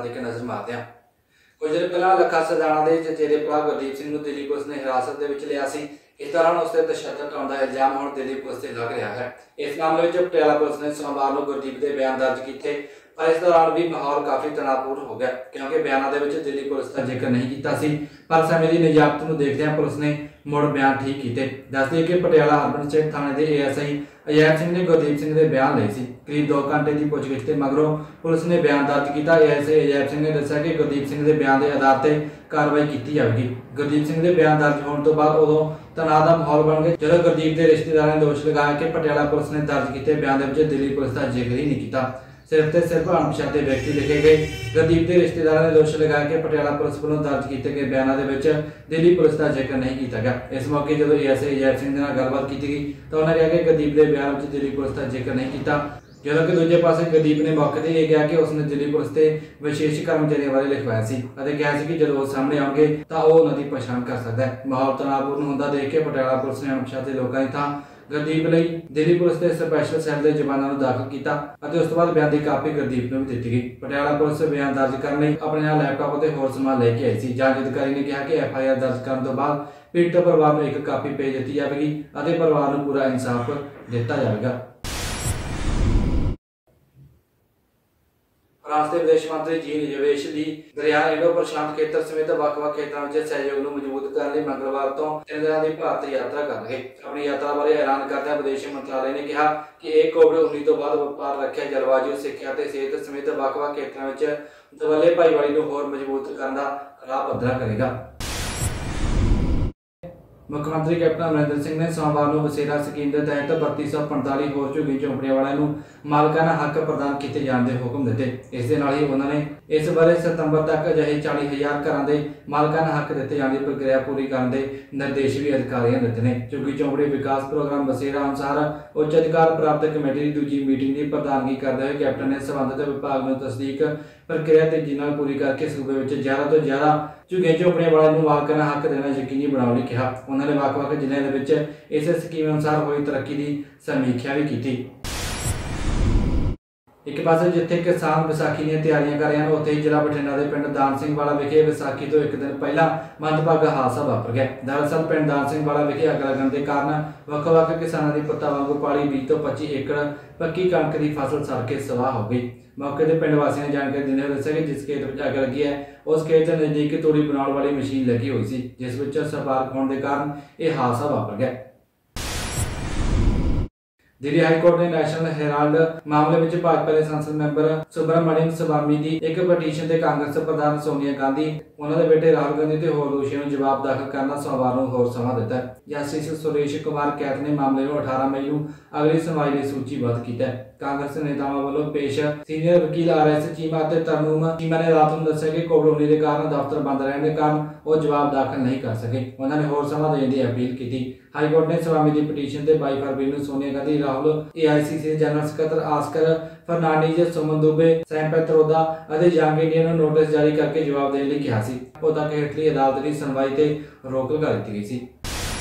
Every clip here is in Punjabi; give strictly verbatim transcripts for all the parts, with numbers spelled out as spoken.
एक नज़र मारते हैं। कुछ दिन पहला लखा सदाना के चचेरे भरा गुरदीप सिंह को दिल्ली पुलिस ने हिरासत में लिया सी। इस दौरान उससे तशद्दद ढाउण का इल्जाम हुण दिल्ली पुलिस से लग रहा है। इस मामले में पटियाला पुलिस ने सोमवार को गुरदीप के बयान दर्ज किए, पर इस दौरान भी माहौल काफ़ी तनावपूर्ण हो गया क्योंकि बयानों के दिल्ली पुलिस का जिक्र नहीं किया सी। पर समय की निजाबत को देखदे पुलिस ने मुड़ बयान ठीक किए। दस दिए कि पटियाला अर्बन स्टेट थाने के A S I Ajaib Singh ने गुरदीप सिंह के बयान लिए सी। करीब दो घंटे की पुछगिछ के मगरों पुलिस ने बयान दर्ज किया। A S I Ajaib Singh ने दस्सिया कि गुरदीप सिंह के बयान के आधार पर कार्रवाई की जाएगी। गुरदीप सिंह के बयान दर्ज होने तो बाद उदों तनाव का माहौल बन गया जब गुरदीप के रिश्तेदारों ने दोष लगाया कि पटियाला पुलिस ने दर्ज किए बयान के दिल्ली पुलिस का जिक्र ही नहीं किया, सिर्फ तो सिर्फ अणपछाते व्यक्ति लिखे गए। गुरदीप के रिश्तेदारों ने दोष लगाया कि पटियाला पुलिस वालों दर्ज किए गए बयानों के दिल्ली पुलिस का जिक्र नहीं किया गया। इस मौके जब A S I Ajaib Singh के नाल गलबात की गई तो उन्होंने कहा कि गुरदीप के बयान में दिल्ली पुलिस का जिक्र नहीं किया, जबकि दूजे पासे गुरदीप ने मौके पर यह कहा कि उसने दिल्ली पुलिस के विशेष कर्मचारियों बारे लिखवाया सी और कहा कि जब वो सामने आएंगे तो वह उन्होंने पछाण कर सकता है। माहौल तनावपूर्ण होता देख के पटियाला पुलिस ने अणपछाते लोगों की थां गुरदीप लई दिल्ली पुलिस के स्पैशल सैल के जवानों को दाखिल किया और उस तो बाद बयान की कापी गुरदीप को भी दी गई। पटियाला पुलिस बयान दर्ज करने अपने नाल लैपटॉप और होर समान लेके आई सी। जांच अधिकारी ने कहा कि एफ आई आर दर्ज करने तो बाद पीड़ित परिवार को एक कापी भेज दी जाएगी और परिवार को पूरा इंसाफ दिता जाएगा। फ्रांस के विदेश मंत्री जीन यवेश ली दरिया इंडो प्रशांत खेत्र समेत ਵੱਖ-ਵੱਖ खेत्रों में सहयोग को मजबूत करने मंगलवार तो तीन दिन की भारत यात्रा कर रहे। अपनी यात्रा बारे ऐलान करते विदेश मंत्रालय ने कहा कि एक कोविड उन्नीस तो बाद व्यापार, रक्षा, जलवायु, सिक्ख्या ते सेहत समेत ਵੱਖ-ਵੱਖ खेत्रों में दवले भाईवाली को होर मजबूत करने का राह पद्धरा करेगा। मुख्यमंत्री कैप्टन अमरिंदर सिंह ने सोमवार को वसेरा स्कीम के तहत बत्ती सौ पैंताली होर झुग्गी झोंपड़ियां वालों मालकाना हक प्रदान किए जाने के हुक्म दिते। इस दे नाल ही उन्होंने इस बारे सितंबर तक अजिहे चाली हज़ार घरों के मालकाना हक दिए जाने की प्रक्रिया पूरी करने के निर्देश भी अधिकारियों ने दिते हैं। झुग्गी झोंपड़ी विकास प्रोग्राम वसेरा अनुसार उच्च अधिकार प्राप्त कमेटी की दूजी मीटिंग की प्रधानगी करते हुए कैप्टन ने संबंधित विभाग में तस्दीक प्रक्रिया तेजी नाल पूरी करके सूबे में ज़्यादा तो ज़्यादा झुग्गी झोंपड़ियां वालों मालकाना हक देना यकीनी बनाने कहा। उन्होंने ਵੱਖ-ਵੱਖ ਜ਼ਿਲ੍ਹਿਆਂ ਦੇ ਵਿੱਚ इस स्कीम अनुसार हुई तरक्की की समीक्षा भी की। एक पास जिथे किसान विसाखी दी तैयारियां कर रहे हैं उत्थे जिला बठिंडा के पिंड दान सिंह वाला विखे विसाखी तो एक दिन पहला मंदभागा हादसा वापर गया। दरअसल पिंड दान सिंह वाला विखे अग लगन के कारण ਵੱਖ-ਵੱਖ किसानों की पुत्तां वांगू पाली बीस तो पच्चीस एकड़ पक्की कणक की फसल सड़ के सवाह हो गई। मौके पर पिंड वासियों ने जानकारी देने हुए दस्सिया कि जिस खेत में अग लगी है उस खेत के नज़दीक तूड़ी बनाने वाली मशीन लगी हुई सी, जिस विच स्पार्क होने के कारण यह हादसा वापर गया। दिल्ली हाईकोर्ट ने नैशनल हेराल्ड मामले में भाजपा के संसद मैंबर सुब्रमण्यम स्वामी की एक पटीशन से कांग्रेस प्रधान सोनिया गांधी, उन्होंने बेटे राहुल गांधी और होर दोषियों को जवाब दाखिल करना सोमवार को होर समा दिता है। जस्टिस सुरेश कुमार कैथ ने मामले को अठारह मई को अगली सुनवाई लिए सूचीबद्ध किया। कांग्रेस नेताओं वालों पेश सीनियर वकील आर एस चीमा ते तरनुम चीमा ने रात को दस्सिया कि कोविड उन्नीस के कारण दफ्तर बंद रहने के कारण वो जवाब दाखिल नहीं कर सके। उन्होंने होर समा देने की अपील की। हाईकोर्ट ने स्वामी की पटीशन से बाई फरवरी को Sonia Gandhi, Rahul, A I C C general सकत्तर आस्कर फर्नांडीज, सुमन दुबे, सैम पैत्रोदा और जंग इंडिया को नोटिस जारी करके जवाब देने लिए कहा सी। उदा के हेठली अदालत की सुनवाई से रोक लगा दी गई सी।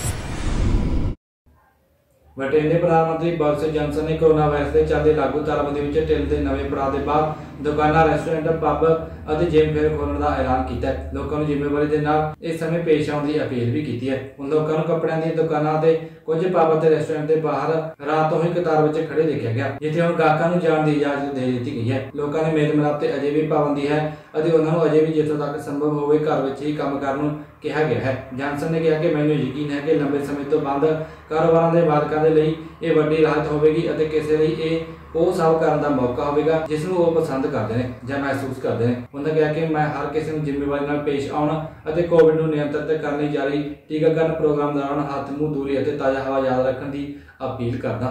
ब्रिटेन के प्रधानमंत्री बोरिस जॉनसन ने कोरोना वायरस के चलते लागू तालाबंदी में ढिल के नवे पड़ाव के बाद दुकाना, रेस्टोरेंट, पब और जिम फिर खोलने का ऐलान किया है। लोगों को जिम्मेवारी के नाल इस समय पेश आने की अपील भी की है। उन लोगों को कपड़ों की दुकानों से कुछ पब और रेस्टोरेंट के बाहर रात तो ही कतार में खड़े देखा गया, जिथे हम गाहकों को जाने की इजाजत दे दी गई है। लोगों ने मेल मिलाप से अजे भी पाबंदी है और उन्होंने अजे भी जितों तक संभव हो घर में ही काम करने कहा गया है। जॉनसन ने कहा कि मैंने यकीन है कि लंबे समय तो बंद कारोबार के मालिकों के लिए यह बड़ी राहत होगी और किसी लिए यह वो सब करने का मौका होगा जिसनों वो पसंद करते हैं या महसूस करते हैं। उन्होंने कहा कि मैं हर किसी को जिम्मेवारी नाल पेश आना और कोविड को नियंत्रित करने जारी टीकाकरण प्रोग्राम दौरान हाथ मुंह दूरी और ताज़ा हवा याद रखने की अपील करदा।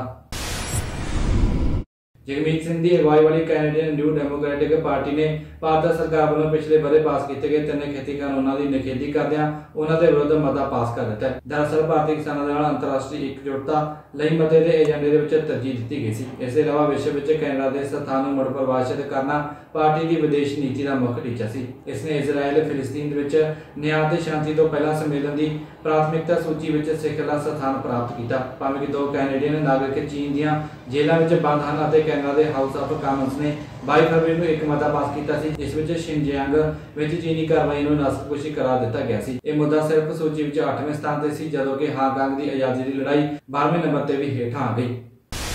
जगमीत सिंह की अगवाई वाली कैनेडियन न्यू डेमोक्रेटिक पार्टी ने भारत सरकार वालों पिछले बरे पास किए गए तीन खेती कानूनों की निखेधी करदे उन्होंने विरुद्ध मता पास कर दिता है। दरअसल भारतीय किसानों के अंतरराष्ट्रीय एकजुटता लई मते के एजेंडे के तरजीह दी गई थी। इसके अलावा विश्व में कैनेडा के स्थान को मुड़ परिभाषित करना पार्टी की विदेश नीति का मुख्य टीचा सी। इसने इजराइल फिलिस्तीन न्याय ते शांति तो पहला सम्मेलन की प्राथमिकता सूची में सिखला स्थान प्राप्त किया। भावें कि दो कैनेडियन नागरिक चीन दी जेलों में बंद हैं, ਚੰਗਾ ਦੇ ਹਾਊਸ ਆਫ ਕਾਮਨਸ ਨੇ ਬਾਈ ਫਰਵਰੀ ਨੂੰ ਇੱਕ ਮਤਾ ਪਾਸ ਕੀਤਾ ਸੀ, ਜਿਸ ਵਿੱਚ ਸ਼ਿਨਜਿਆਂਗ ਵਿੱਚ ਚੀਨੀ ਕਾਰਵਾਈ ਨੂੰ ਨਸਲਕੁਸ਼ੀ ਕਰਾਰ ਦਿੱਤਾ ਗਿਆ ਸੀ। ਇਹ ਮੁੱਦਾ ਸਿਰਫ ਸੂਚੀ ਵਿੱਚ ਅੱਠਵੇਂ ਸਥਾਨ ਤੇ ਸੀ, ਜਦੋਂ ਕਿ ਹਾਂਗਕਾਂਗ ਦੀ ਆਜ਼ਾਦੀ ਦੀ ਲੜਾਈ ਬਾਰਹਵੇਂ ਨੰਬਰ ਤੇ ਵੀ ਹੇਠਾਂ ਆ ਗਈ।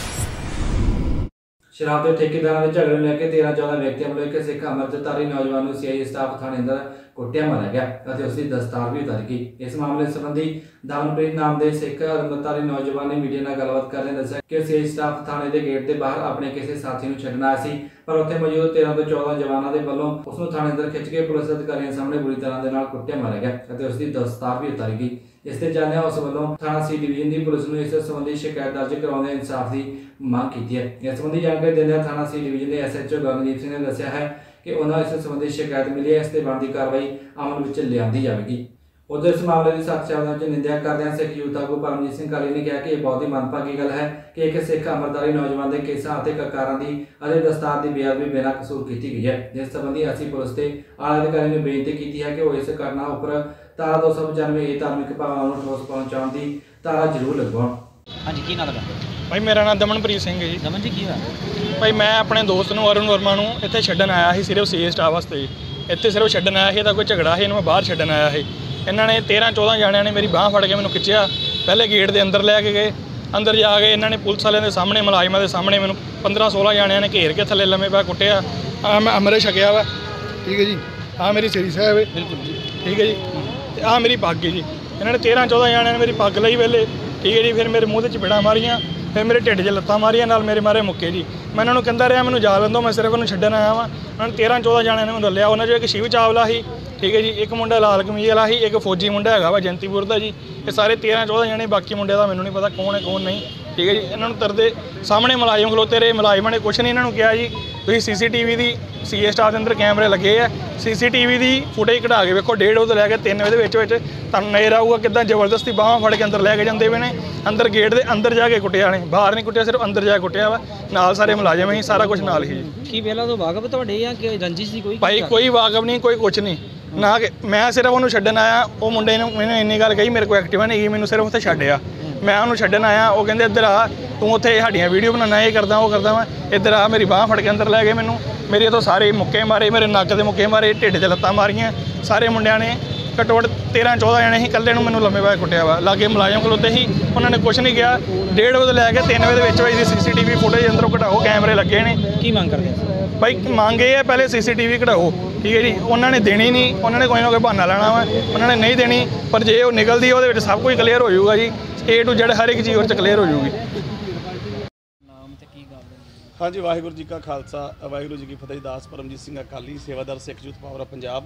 शराब के ठेकेदारों के झगड़े लेकर तेरह चौदह व्यक्तियों वालों एक सिख अमृतधारी नौजवान को सीआई स्टाफ थाने अंदर कुटिया मारा गया और उसकी दस्तार भी उतारी गई। इस मामले संबंधी दामनप्रीत नाम के सिख अमृतधारी नौजवान ने मीडिया ਨਾਲ ਗੱਲਬਾਤ ਕਰਦੇ ਦੱਸਿਆ ਕਿ ਸੀਆਈ ਸਟਾਫ ਥਾਣੇ ਦੇ ਗੇਟ ਦੇ ਬਾਹਰ ਆਪਣੇ ਕਿਸੇ ਸਾਥੀ ਨੂੰ ਛੱਡਣ ਆਇਆ ਸੀ, ਪਰ ਉੱਥੇ ਮੌਜੂਦ तेरह ਤੋਂ चौदह ਜਵਾਨਾਂ ਦੇ ਵੱਲੋਂ ਉਸ ਨੂੰ ਥਾਣੇ ਅੰਦਰ ਖਿੱਚ ਕੇ ਪੁਲਿਸ ਅਧਿਕਾਰੀਆਂ ਸਾਹਮਣੇ ਬੁਰੀ ਤਰ੍ਹਾਂ ਦੇ ਨਾਲ ਕੁੱਟਿਆ ਮਾਰਿਆ ਗਿਆ ਅਤੇ ਉਸ ਦੀ ਦਸਤਾਰ ਵੀ ਉਤਾਰੀ ਗਈ। इस ते जानिया उस वालों थाना सी डिवीजन की पुलिस ने इस संबंधी शिकायत दर्ज करवाने इंसाफ की मांग की है। इस संबंधी जानकारी देने थाना सी डिवीजन के S H O Gagandeep Singh ने दस्सिया है कि उन्होंने इस संबंधी शिकायत मिली है, इस ते बनती कार्रवाई अमल में लियाई जाएगी। उधर इस मामले की सख्त शब्दों में निंदा करदे सिख यूथ आगू परमजीत सिंह काली ने कहा कि यह बहुत ही मनभागी गल है कि एक सिख अमृतधारी नौजवान के केसां अते ककारां दी अते दस्तार की बेअदबी बिना कसूर की गई है, जिस संबंधी असीं पुलिस ते आला अधिकारी ने बेनती की है कि वो इस घटना उपर धारा दो सौ पचानवे ए धार्मिक भावनावां नूं ठोस पहुंचाउण दी धारा जरूर लगवाउण। हाँ जी, की नाम है भाई? मेरा नाम दमनप्रीत सिंह है जी। दमन जी की होया भाई मैं अपने दोस्त ਨੂੰ अरुण वर्मा ਨੂੰ ਇੱਥੇ ਛੱਡਣ ਆਇਆ ਸੀ, ਸਿਰਫ ਸੀਏ ਸਟਾਫ ਵਾਸਤੇ। ਇੱਥੇ ਸਿਰਫ ਛੱਡਣ ਆਇਆ ਸੀ, ਇਹਦਾ ਕੋਈ ਝਗੜਾ ਸੀ, ਇਹਨੂੰ ਮੈਂ ਬਾਹਰ ਛੱਡਣ ਆਇਆ ਸੀ। ਇਹਨਾਂ ਨੇ तेरह चौदह ਜਾਣਿਆਂ ਨੇ ਮੇਰੀ ਬਾਹ ਫੜ ਕੇ ਮੈਨੂੰ ਖਿੱਚਿਆ, ਪਹਿਲੇ ਗੇਟ ਦੇ ਅੰਦਰ ਲੈ ਕੇ ਗਏ। ਅੰਦਰ ਜਾ ਕੇ ਇਹਨਾਂ ਨੇ ਪੁਲਿਸ ਵਾਲਿਆਂ ਦੇ ਸਾਹਮਣੇ, ਮੁਲਾਜ਼ਮਾਂ ਦੇ ਸਾਹਮਣੇ ਮੈਨੂੰ पंद्रह सोलह ਜਾਣਿਆਂ ਨੇ ਘੇਰ ਕੇ ਥੱਲੇ ਲੰਮੇ ਪਾ ਕੁੱਟਿਆ। ਆ ਮੈਂ ਅੰਮ੍ਰਿਤ ਛਕਿਆ ਵਾ, ਠੀਕ ਹੈ ਜੀ। ਆ ਮੇਰੀ ਸ੍ਰੀ ਸਾਹਿਬ ਹੈ, बिल्कुल जी, ਠੀਕ ਹੈ ਜੀ। ਤੇ ਆ ਮੇਰੀ ਪੱਗ ਹੈ ਜੀ। ਇਹਨਾਂ ਨੇ तेरह चौदह ਜਾਣਿਆਂ ਨੇ ਮੇਰੀ ਪੱਗ ਲਈ ਵੇਲੇ, ਠੀਕ ਹੈ ਜੀ। ਫਿਰ ਮੇਰੇ ਮੂੰਹ 'ਤੇ ਚਪੇੜਾਂ ਮਾਰੀਆਂ, ਫਿਰ ਮੇਰੇ ਢਿੱਡ 'ਚ ਲੱਤਾਂ ਮਾਰੀਆਂ, ਨਾਲ ਮੇਰੇ ਮਾਰੇ ਮੁੱਕੇ ਜੀ। ਮੈਂ ਇਹਨਾਂ ਨੂੰ ਕਹਿੰਦਾ ਰਿਹਾ ਮੈਨੂੰ ਜਾ ਲੈਣ ਦਿਓ, ਮੈਂ ਸਿਰਫ ਉਹਨੂੰ ਛੱਡਣ ਆਇਆ ਵਾਂ। ਉਹਨਾਂ ਨੇ तेरह चौदह ਜਾਣਿਆਂ ਨੇ ਮੈਨੂੰ ਲਿਆ। ਉਹਨਾਂ 'ਚੋਂ ਇੱਕ ਸ਼ਿਵ ਚਾਵਲਾ ਸੀ, ਠੀਕ ਹੈ ਜੀ। ਇੱਕ ਮੁੰਡਾ ਲਾਲ ਕਮੀਜ਼ ਵਾਲਾ ਸੀ, ਇੱਕ ਫੌਜੀ ਮੁੰਡਾ ਹੈਗਾ ਵਾ ਜੰਤੀਪੁਰ ਦਾ ਜੀ। ਇਹ ਸਾਰੇ तेरह चौदह ਜਾਣੇ, ਬਾਕੀ ਮੁੰਡਿਆਂ ਦਾ ਮੈਨੂੰ ਨਹੀਂ ਪਤਾ ਕੌਣ ਹੈ ਕੌਣ ਨਹੀਂ, ਠੀਕ ਹੈ ਜੀ। ਇਹਨਾਂ ਨੂੰ ਤਰਦੇ ਸਾਹਮਣੇ ਮੁਲਾਜ਼ਮ ਖਲੋਤੇ ਰਹੇ, ਮੁਲਾਜ਼ਮਾਂ ਨੇ ਕੁਛ ਨਹੀਂ ਇਹਨਾਂ ਨੂੰ ਕਿਹਾ ਜੀ। ਤੁਸੀਂ ਸੀਸੀਟੀਵੀ ਦੀ ਸੀਏ ਸਟਾਫ ਦੇ ਅੰਦਰ ਕੈਮਰੇ ਲੱਗੇ ਆ, ਸੀਸੀਟੀਵੀ ਦੀ ਫੁਟੇਜ ਕਢਾ ਕੇ ਵੇਖੋ। ਡੇਢ ਵਜੇ ਤੋਂ ਲੈ ਕੇ ਤਿੰਨ ਵਜੇ ਦੇ ਵਿੱਚ ਵਿੱਚ ਤੁਹਾਨੂੰ ਨਜ਼ਰ ਆਊਗਾ ਕਿੱਦਾਂ ਜ਼ਬਰਦਸਤੀ ਬਾਹਾਂ ਫੜ ਕੇ ਅੰਦਰ ਲੈ ਕੇ ਜਾਂਦੇ ਪਏ ਨੇ। ਅੰਦਰ ਗੇਟ ਦੇ ਅੰਦਰ ਜਾ ਕੇ ਕੁੱਟਿਆ ਨੇ, ਬਾਹਰ ਨਹੀਂ ਕੁੱਟਿਆ, ਸਿਰਫ ਅੰਦਰ ਜਾ ਕੇ ਕੁੱਟਿਆ ਵਾ। ਨਾਲ ਸਾਰੇ ਮੁਲਾਜ਼ਮ ਹੀ, ਸਾਰਾ ਕੁਝ ਨਾਲ ਹੀ ਜੀ। ਕੀ ਪਹਿਲਾਂ ਤੋਂ ਵਾਕਫ ਤੁਹਾਡੇ ਜਾਂ ਕਿ ਰੰਜਿਸ਼ ਦੀ ਕੋਈ? ਭਾਈ ਕੋਈ ਵਾਕਫ ਨਹੀਂ, ਕੋਈ ਕੁਛ ਨਹੀਂ ਨਾ। ਕਿ ਮੈਂ ਸਿਰਫ ਉਹਨੂੰ ਛੱਡਣ ਆਇਆ। ਉਹ ਮੁੰਡੇ ਨੇ ਮੈਨੂੰ ਇੰਨੀ ਗੱਲ ਕਹੀ, ਮੇਰੇ ਕੋਲ ਐਕਟਿਵਾ ਨਹੀਂ ਗਈ, ਮੈਨੂੰ ਸਿਰਫ ਉੱਥੇ ਛੱਡਿਆ। ਮੈਂ ਉਹਨੂੰ ਛੱਡਣ ਆਇਆ, ਉਹ ਕਹਿੰਦੇ ਇੱਧਰ ਆ, ਤੂੰ ਉੱਥੇ ਸਾਡੀਆਂ ਵੀਡੀਓ ਬਣਾਉਣਾ, ਇਹ ਕਰਦਾ ਉਹ ਕਰਦਾ ਵਾ, ਇੱਧਰ ਆ। ਮੇਰੀ ਬਾਂਹ ਫੜ ਕੇ ਅੰਦਰ ਲੈ ਗਏ ਮੈਨੂੰ, ਮੇਰੇ ਤੋਂ ਸਾਰੇ ਮੁੱਕੇ ਮਾਰੇ, ਮੇਰੇ ਨੱਕ ਦੇ ਮੁੱਕੇ ਮਾਰੇ, ਢਿੱਡ 'ਚ ਲੱਤਾਂ ਮਾਰੀਆਂ। ਸਾਰੇ ਮੁੰਡਿਆਂ ਨੇ ਘੱਟੋ ਘੱਟ तेरह चौदह ਜਣੇ ਸੀ, ਇਕੱਲੇ ਨੂੰ ਮੈਨੂੰ ਲੰਮੇ ਪਾ ਕੇ ਕੁੱਟਿਆ ਵਾ। ਲਾਗੇ ਮੁਲਾਜ਼ਮ ਖਲੋਤੇ ਸੀ, ਉਹਨਾਂ ਨੇ ਕੁਛ ਨਹੀਂ ਕਿਹਾ। ਡੇਢ ਵਜੇ ਲੈ ਕੇ ਤਿੰਨ ਵਜੇ ਦੇ ਵਿੱਚ ਵਿੱਚ ਦੀ ਸੀਸੀਟੀਵੀ ਫੁਟੇਜ ਅੰਦਰੋਂ ਕਢਾਓ, ਕੈਮਰੇ ਲੱਗੇ ਨੇ। ਕੀ ਮੰਗ ਕਰਦੇ ਆ ਭਾਈ? ਮੰਗ ਇਹ ਹੈ ਪਹਿਲੇ ਸੀਸੀਟੀਵੀ ਕਢਾਓ, ਠੀਕ ਹੈ ਜੀ। ਉਹਨਾਂ ਨੇ ਦੇਣੀ ਨਹੀਂ, ਉਹਨਾਂ ਨੇ ਕੋਈ ਨਾ ਕੋਈ ਬਹਾਨਾ ਲੈਣਾ ਵਾ, ਉਹਨਾਂ ਨੇ ਨਹੀਂ ਦੇਣੀ। ਪਰ ਜੇ ਉਹ ਨਿਕਲਦੀ ਉਹਦੇ ਵਿੱਚ ਸਭ ਕੁਝ ਕਲੀਅਰ ਹੋ ਜਾਊਗਾ ਜੀ, ਏ ਟੂ ਜ਼ੈਡ ਹਰ ਇੱਕ ਚੀਜ਼ ਉਹਦੇ 'ਚ ਕਲੀਅਰ ਹੋ ਜਾਊਗੀ। ਨਾਮ ਤੇ ਕੀ ਗੱਲ ਹੈ? ਹਾਂਜੀ, ਵਾਹਿਗੁਰੂ ਜੀ ਕਾ ਖਾਲਸਾ, ਵਾਹਿਗੁਰੂ ਜੀ ਕੀ ਫਤਿਹ। ਦਾਸ ਪਰਮਜੀਤ ਸਿੰਘ ਅਕਾਲੀ, ਸੇਵਾਦਾਰ ਸਿੱਖ ਯੂਥ ਪਾਵਰ ਪੰਜਾਬ।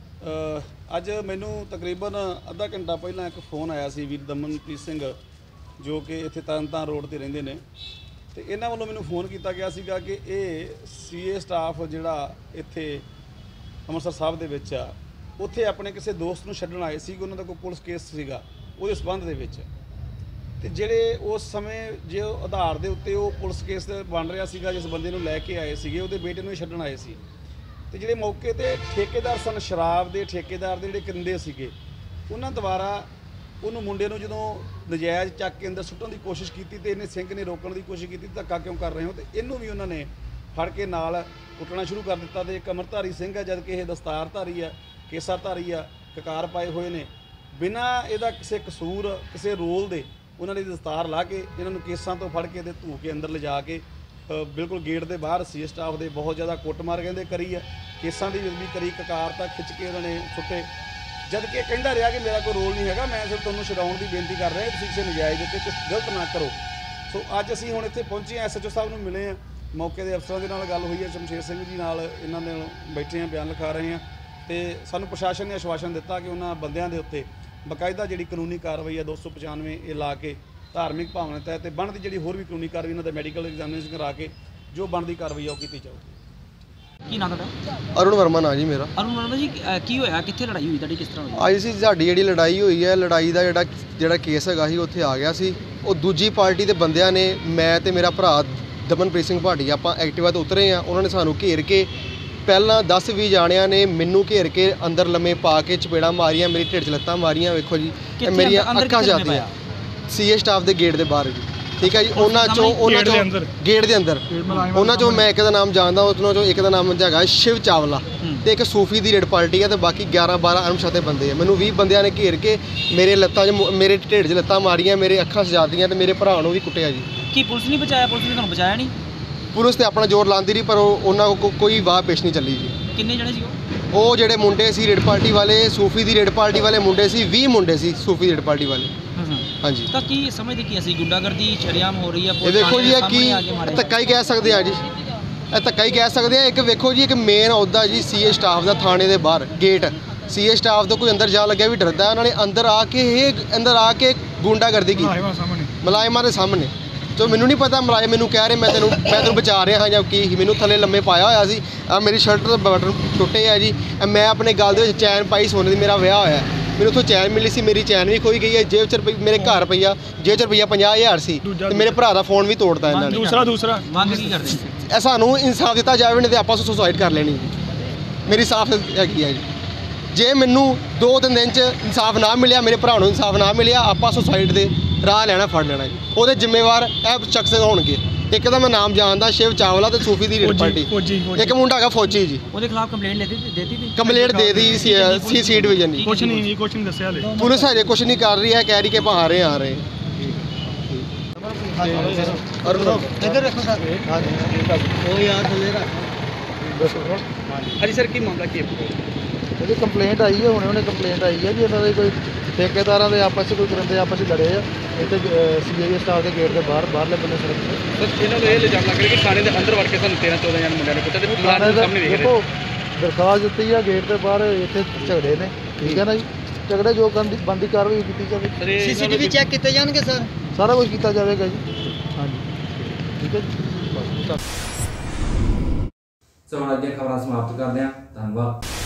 ਅੱਜ ਮੈਨੂੰ ਤਕਰੀਬਨ ਅੱਧਾ ਘੰਟਾ ਪਹਿਲਾਂ ਇੱਕ ਫੋਨ ਆਇਆ ਸੀ ਵੀਰ ਦਮਨਪ੍ਰੀਤ ਸਿੰਘ, ਜੋ ਕਿ ਇੱਥੇ ਤਰਨਤਾਰਨ ਰੋਡ ਤੇ ਰਹਿੰਦੇ ਨੇ। ਤੇ ਇਹਨਾਂ ਵੱਲੋਂ ਮੈਨੂੰ ਫੋਨ ਕੀਤਾ ਗਿਆ ਸੀਗਾ ਕਿ ਇਹ ਸੀਏ ਸਟਾਫ ਜਿਹੜਾ ਇੱਥੇ ਅੰਮ੍ਰਿਤਸਰ ਸਾਹਿਬ ਦੇ ਵਿੱਚ ਆ, ਉੱਥੇ ਆਪਣੇ ਕਿਸੇ ਦੋਸਤ ਨੂੰ ਛੱਡਣ ਆਏ ਸੀ। ਉਹਨਾਂ ਦਾ ਕੋਈ ਪੁਲਿਸ ਕੇਸ ਸੀਗਾ ਉਹਦੇ ਸੰਬੰਧ ਦੇ ਵਿੱਚ। ਤੇ ਜਿਹੜੇ ਉਸ ਸਮੇਂ ਜੇ ਆਧਾਰ ਦੇ ਉੱਤੇ ਉਹ ਪੁਲਿਸ ਕੇਸ ਬਣ ਰਿਹਾ ਸੀਗਾ, ਜਿਸ ਬੰਦੇ ਨੂੰ ਲੈ ਕੇ ਆਏ ਸੀਗੇ, ਉਹਦੇ ਬੇਟੇ ਨੂੰ ਹੀ ਛੱਡਣ ਆਏ ਸੀ। ਤੇ ਜਿਹੜੇ ਮੌਕੇ ਤੇ ਠੇਕੇਦਾਰ ਸਨ, ਸ਼ਰਾਬ ਦੇ ਠੇਕੇਦਾਰ ਦੇ ਜਿਹੜੇ ਕਰਿੰਦੇ ਸੀਗੇ, ਉਹਨਾਂ ਦੁਆਰਾ ਉਹਨੂੰ ਮੁੰਡੇ ਨੂੰ ਜਦੋਂ ਨਜਾਇਜ਼ ਚੱਕ ਕੇ ਅੰਦਰ ਸੁੱਟਣ ਦੀ ਕੋਸ਼ਿਸ਼ ਕੀਤੀ ਤੇ ਇਹਨੇ ਸਿੰਘ ਨੇ ਰੋਕਣ ਦੀ ਕੋਸ਼ਿਸ਼ ਕੀਤੀ, ਧੱਕਾ ਕਿਉਂ ਕਰ ਰਹੇ ਹੋ। ਤੇ ਇਹਨੂੰ ਵੀ ਉਹਨਾਂ ਨੇ ਫੜ ਕੇ ਨਾਲ ਕੁੱਟਣਾ ਸ਼ੁਰੂ ਕਰ ਦਿੱਤਾ। ਤੇ ਇੱਕ ਅਮਰਧਾਰੀ ਸਿੰਘ ਹੈ, ਜਦ ਕਿ ਇਹ ਦਸਤਾਰਧਾਰੀ ਆ, ਕੇਸਾਧਾਰੀ ਆ, ਕਕਾਰ ਪਾਏ ਹੋਏ ਨੇ। ਬਿਨਾਂ ਇਹਦਾ ਕਿਸੇ ਕਸੂਰ, ਕਿਸੇ ਰੋਲ ਦੇ ਉਹਨਾਂ ਨੇ ਦਸਤਾਰ ਲਾ ਕੇ ਇਹਨਾਂ ਨੂੰ ਕੇਸਾਂ ਤੋਂ ਫੜ ਕੇ ਤੇ ਧੂ ਕੇ ਅੰਦਰ ਲਿਜਾ ਕੇ ਬਿਲਕੁਲ ਗੇਟ ਦੇ ਬਾਹਰ ਸੀ ਸਟਾਫ ਦੇ ਬਹੁਤ ਜ਼ਿਆਦਾ ਕੁੱਟਮਾਰ ਕਹਿੰਦੇ ਕਰੀ ਆ, ਕੇਸਾਂ ਦੀ ਵੀ ਕਰੀ, ਕਕਾਰ ਤੱਕ ਖਿੱਚ ਕੇ ਉਹਨਾਂ ਨੇ ਸੁੱਟੇ। ਜਦ ਕਿ ਕਹਿੰਦਾ ਰਿਹਾ ਕਿ ਮੇਰਾ ਕੋਈ ਰੋਲ ਨਹੀਂ ਹੈਗਾ, ਮੈਂ ਸਿਰਫ ਤੁਹਾਨੂੰ ਛਡਾਉਣ ਦੀ ਬੇਨਤੀ ਕਰ ਰਿਹਾ, ਤੁਸੀਂ ਕਿਸੇ ਨਜਾਇਜ਼ ਦੇ ਉੱਤੇ ਕੁਛ ਗਲਤ ਨਾ ਕਰੋ। ਸੋ ਅੱਜ ਅਸੀਂ ਹੁਣ ਇੱਥੇ ਪਹੁੰਚੇ ਹਾਂ, ਐਸ ਐਚ ਓ ਸਾਹਿਬ ਨੂੰ ਮਿਲੇ ਹਾਂ, ਮੌਕੇ ਦੇ ਅਫਸਰਾਂ ਦੇ ਨਾਲ ਗੱਲ ਹੋਈ ਹੈ, ਸ਼ਮਸ਼ੇਰ ਸਿੰਘ ਜੀ ਨਾਲ ਇਹਨਾਂ ਦੇ ਬੈਠੇ ਹਾਂ, ਬਿਆਨ ਲਿਖਾ ਰਹੇ ਹਾਂ। ਤੇ ਸਾਨੂੰ ਪ੍ਰਸ਼ਾਸਨ ਨੇ ਆਸ਼ਵਾਸਨ ਦਿੱਤਾ ਕਿ ਉਹਨਾਂ ਬੰਦਿਆਂ ਦੇ ਉੱਤੇ ਬਕਾਇਦਾ ਜਿਹੜੀ ਕਾਨੂੰਨੀ ਕਾਰਵਾਈ ਹੈ ਦੋ ਸੌ ਪਚਾਨਵੇਂ ਇਹ ਲਾ ਕੇ ਧਾਰਮਿਕ ਭਾਵਨਾ ਤਹਿਤ ਤੇ ਬਣਦੀ ਜਿਹੜੀ ਹੋਰ ਵੀ ਕਾਨੂੰਨੀ ਕਾਰਵਾਈ ਇਹਨਾਂ ਦਾ ਮੈਡੀਕਲ ਐਗਜ਼ਾਮੀਨੇਸ਼ਨ ਕਰਾ ਕੇ ਜੋ ਬਣਦੀ ਕਾਰਵਾਈ ਆ ਉਹ ਕੀਤੀ ਜਾਊਗੀ। ਕੀ ਨਾਮ ਤੁਹਾਡਾ? ਅਰੁਣ ਵਰਮਾ ਨਾਂ ਜੀ ਮੇਰਾ। ਅਰੁਣ ਵਰਮਾ ਜੀ, ਕੀ ਹੋਇਆ, ਕਿੱਥੇ ਲੜਾਈ ਹੋਈ ਤੁਹਾਡੀ, ਕਿਸ ਤਰ੍ਹਾਂ ਹੋਈ? ਆਈ ਸੀ ਸਾਡੀ ਜਿਹੜੀ ਲੜਾਈ ਹੋਈ ਹੈ, ਲੜਾਈ ਦਾ ਜਿਹੜਾ ਜਿਹੜਾ ਕੇਸ ਹੈਗਾ ਸੀ ਉੱਥੇ ਆ ਗਿਆ ਸੀ। ਉਹ ਦੂਜੀ ਪਾਰਟੀ ਦੇ ਬੰਦਿਆਂ ਨੇ, ਮੈਂ ਤੇ ਮੇਰਾ ਭਰਾ ਦਮਨਪ੍ਰੀਤ ਸਿੰਘ ਭਾਟੀਆ, ਆਪਾਂ ਐਕਟਿਵਾ ਤੋਂ ਉਤਰੇ ਆ। ਉਹਨਾਂ ਨੇ ਸਾਨੂੰ ਘੇਰ ਕੇ ਪਹਿਲਾਂ ਦਸ ਵੀਹ ਜਾਣਿਆਂ ਨੇ ਮੈਨੂੰ ਘੇਰ ਕੇ ਅੰਦਰ ਲੰਮੇ ਪਾ ਕੇ ਚਪੇੜਾਂ ਮਾਰੀਆਂ, ਮੇਰੀ ਢਿੱਡ 'ਚ ਲੱਤਾਂ ਮਾਰੀਆਂ। ਵੇਖੋ ਜੀ, ਇਹ ਮੇਰੀਆਂ ਅੱਖਾਂ ਜਾਂਦੀਆਂ। ਸੀਏ ਸਟਾਫ ਦੇ ਗੇਟ ਦੇ ਬਾਹਰ ਜੀ। ਠੀਕ ਹੈ ਜੀ। ਉਹਨਾਂ ਚੋਂ ਉਹਨਾਂ ਗੇਟ ਦੇ ਚੋਂ ਅੰਦਰ। ਗੇਟ ਦੇ ਅੰਦਰ ਉਹਨਾਂ ਚੋਂ ਮੈਂ ਇੱਕ ਦਾ ਨਾਮ ਜਾਣਦਾ, ਉਹਨਾਂ ਚੋਂ ਇੱਕ ਦਾ ਨਾਮ ਹੈਗਾ ਸ਼ਿਵ ਚਾਵਲਾ ਤੇ ਇੱਕ ਸੂਫੀ ਦੀ ਰੇਡ ਪਾਰਟੀ ਹੈ ਤੇ ਬਾਕੀ ਗਿਆਰਾਂ ਬਾਰਾਂ ਅਣਪਛਾਤੇ ਬੰਦੇ ਆ। ਮੈਨੂੰ ਵੀਹ ਬੰਦਿਆਂ ਨੇ ਘੇਰ ਕੇ ਮੇਰੇ ਲੱਤਾਂ 'ਚ ਮੁ- ਮੇਰੇ ਢਿੱਡ 'ਚ ਲੱਤਾਂ ਮਾਰੀਆਂ, ਮੇਰੇ ਅੱਖਾਂ ਸਜਾਦੀਆਂ ਤੇ ਮੇਰੇ ਭਰਾ ਨੂੰ ਵੀ ਕੁੱਟਿਆ ਜੀ। ਕੀ ਪੁਲਿਸ ਨਹੀਂ ਬਚਾਇਆ? ਪੁਲਿਸ ਨੇ ਤੁਹਾਨੂੰ ਬਚਾਇਆ ਨਹੀਂ? ਪੁਲਿਸ ਤੇ ਆਪਣਾ ਜ਼ੋਰ ਲਾਉਂਦੀ ਰਹੀ ਪਰ ਉਹ ਉਹਨਾਂ ਕੋਲ ਕੋਈ ਵਾਹ ਪੇਸ਼ ਨਹੀਂ ਚੱਲੀ ਜੀ। ਕਿੰਨੇ ਜਣੇ ਸੀ ਉਹ? ਉਹ ਜਿਹੜੇ ਮੁੰਡੇ ਸੀ ਰੇਡ ਪਾਰਟੀ ਵਾਲੇ, ਸੂਫੀ ਦੀ ਰੇਡ ਪਾਰਟੀ ਵਾਲੇ ਮੁੰਡੇ ਸੀ, ਵੀਹ ਮੁੰਡੇ ਸੀ ਸੂਫੀ ਦੀ ਰੇਡ ਪਾਰਟੀ ਵਾਲੇ। ਹਾਂਜੀ। ਤਾਂ ਕੀ ਸਮਝਦੇ ਕੀ ਅਸੀਂ ਗੁੰਡਾਗਰਦੀ ਸ਼ਰੇਆਮ ਹੋ ਰਹੀ ਹੈ? ਇਹ ਵੇਖੋ ਜੀ, ਇਹ ਕੀ ਧੱਕਾ ਹੀ ਕਹਿ ਸਕਦੇ ਆ ਜੀ, ਇਹ ਧੱਕਾ ਹੀ ਕਹਿ ਸਕਦੇ ਆ। ਇੱਕ ਵੇਖੋ ਜੀ, ਇੱਕ ਮੇਨ ਅਹੁਦਾ ਜੀ ਸੀਏ ਸਟਾਫ ਦਾ ਥਾਣੇ ਦੇ ਬਾਹਰ ਗੇਟ, ਸੀਏ ਸਟਾਫ ਤੋਂ ਕੋਈ ਅੰਦਰ ਜਾਣ ਲੱਗਿਆ ਵੀ ਡਰਦਾ। ਉਹਨਾਂ ਨੇ ਅੰਦਰ ਆ ਕੇ ਇਹ ਅੰਦਰ ਆ ਕੇ ਗੁੰਡਾਗਰਦੀ ਕੀਤੀ ਸਾਹਮਣੇ ਮੁਲਾਜ਼ਮਾਂ ਦੇ ਸਾਹਮਣੇ। ਸੋ ਮੈਨੂੰ ਨਹੀਂ ਪਤਾ, ਮੁਲਾਜ਼ਮ ਮੈਨੂੰ ਕਹਿ ਰਹੇ ਮੈਂ ਤੈਨੂੰ ਮੈਂ ਤੈਨੂੰ ਬਚਾ ਰਿਹਾ ਹਾਂ ਜਾਂ ਕੀ। ਮੈਨੂੰ ਥੱਲੇ ਲੰਮੇ ਪਾਇਆ ਹੋਇਆ ਸੀ, ਆ ਮੇਰੀ ਸ਼ਰਟ ਦਾ ਬਟਨ ਟੁੱਟੇ ਆ ਜੀ। ਮੈਂ ਆਪਣੇ ਗਲ ਦੇ ਵਿੱਚ ਚੈਨ ਪਾਈ ਸੋਨੇ ਦੀ, ਮੇਰਾ ਵਿਆਹ ਹੋਇਆ, ਮੈਨੂੰ ਉੱਥੋਂ ਚੈਨ ਮਿਲੀ ਸੀ, ਮੇਰੀ ਚੈਨ ਵੀ ਖੋਈ ਗਈ ਹੈ। ਜੇਬ 'ਚ ਰੁਪਈ ਮੇਰੇ ਘਰ ਪਈਆ, ਜੇਬ 'ਚ ਰੁਪਈਆ ਪੰਜਾਹ ਹਜ਼ਾਰ ਸੀ ਤੇ ਮੇਰੇ ਭਰਾ ਦਾ ਫੋਨ ਵੀ ਤੋੜਤਾ ਇਹਨਾਂ ਨੇ। ਦੂਸਰਾ ਦੂਸਰਾ ਮੰਗ ਕੀ ਕਰਦੇ? ਇਹ ਸਾਨੂੰ ਇਨਸਾਫ ਦਿੱਤਾ ਜਾਵੇ, ਨਹੀਂ ਤੇ ਆਪਾਂ ਸੁਸਾਈਡ ਕਰ ਲੈਣੀ। ਮੇਰੀ ਸਾਫ਼ ਹੈਗੀ ਹੈ ਜੀ। ਜੇ ਮੈਨੂੰ ਦੋ ਤਿੰਨ ਦਿਨ 'ਚ ਇਨਸਾਫ ਨਾ ਮਿਲਿਆ, ਮੇਰੇ ਭਰਾ ਨੂੰ ਇਨਸਾਫ ਨਾ ਮਿਲਿਆ, ਆਪਾਂ ਸੁਸਾਈਡ ਦੇ ਰਾਹ ਲੈਣਾ ਫੜ ਲੈਣਾ ਜੀ। ਉਹਦੇ ਜ਼ਿੰਮੇਵਾਰ ਇਹ ਸ਼ਖਸ ਹੋਣਗੇ। ਇੱਕ ਦਾ ਮੈਂ ਨਾਮ ਜਾਣਦਾ ਸ਼ਿਵ ਚਾਵਲਾ ਤੇ ਸੂਫੀ ਦੀ ਰੇਡ ਪਾਰਟੀ, ਇੱਕ ਮੁੰਡਾ ਹੈਗਾ ਫੌਜੀ ਜੀ। ਉਹਦੇ ਖਿਲਾਫ ਕੰਪਲੇਂਟ ਦੇਤੀ ਦੇਤੀ ਸੀ? ਕੰਪਲੇਂਟ ਦੇ ਦੀ ਸੀ ਸੀ ਸੀ ਡਿਵੀਜ਼ਨ ਦੀ। ਕੁਛ ਨਹੀਂ ਜੀ, ਕੁਛ ਨਹੀਂ ਦੱਸਿਆ ਹਲੇ। ਪੁਲਿਸ ਹਜੇ ਕੁਝ ਨਹੀਂ ਕਰ ਰਹੀ ਹੈ, ਕਹਿ ਰਹੀ ਕਿ ਆਪਾਂ ਆ ਰਹੇ ਆ ਰਹੇ ਇੱਧਰ ਰੱਖੋ ਸਰ। ਉਹ ਯਾਰ ਥੱਲੇ ਰੱਖ। ਹਾਂਜੀ ਸਰ, ਕੀ ਮਾਮਲਾ ਕੀ ਹੈ? ਇਹਦੀ ਕੰਪਲੇਂਟ ਆਈ ਹੈ, ਹੁਣੇ ਉਹਨੇ ਕੰਪਲੇਂਟ ਆਈ ਹੈ ਜੀ ਇਹਨਾਂ ਦੇ ਕੋਈ ਠੇਕੇਦਾਰਾਂ ਦੇ ਆਪਸ 'ਚ ਕੋਈ ਕਰਨ ਦੇ ਆਪਸ 'ਚ ਲੜੇ ਆ ਇੱਥੇ ਸੀਆਈਏ ਸਟਾਫ ਦੇ ਗੇਟ ਦੇ ਬਾਹਰ ਬਾਹਰਲੇ ਬੰਨੇ ਸੜਕ ਤੇ। ਸਰ ਇਹਨਾਂ ਨੂੰ ਇਹ ਇਲਜ਼ਾਮ ਲੱਗ ਰਿਹਾ ਕਿ ਥਾਣੇ ਦੇ ਅੰਦਰ ਵੜ ਕੇ ਸਾਨੂੰ ਤੇਰਾਂ ਚੌਦਾਂ ਜਣ ਮੁੰਡਿਆਂ ਨੇ ਕੁੱਟਿਆ ਤੇ ਮੁਲਾਜ਼ਮ ਸਾਹਮਣੇ ਦੇਖ ਰਹੇ। ਦੇਖੋ ਦਰਖਾਸਤ ਦਿੱਤੀ ਆ ਗੇਟ ਦੇ ਬਾਹਰ, ਇੱਥੇ ਝਗੜੇ ਨੇ, ਠੀਕ ਹੈ ਨਾ ਜੀ। ਝਗੜੇ ਜੋ ਕਰਨ ਦੀ ਬੰਦੀ ਕਾਰਵਾਈ ਕੀਤੀ ਜਾਵੇ। ਸੀਸੀਟੀਵੀ ਚੈੱਕ ਕੀਤੇ ਜਾਣਗੇ ਸਰ? ਸਾਰਾ ਕੁਝ ਕੀਤਾ ਜਾਵੇਗਾ ਜੀ। ਹਾਂਜੀ ਠੀਕ ਹੈ ਜੀ। ਸੋ ਹੁਣ ਅੱਜ ਦੀਆਂ ਖਬਰਾਂ ਸਮਾਪਤ ਕਰਦੇ ਹਾਂ। ਧੰਨਵਾਦ।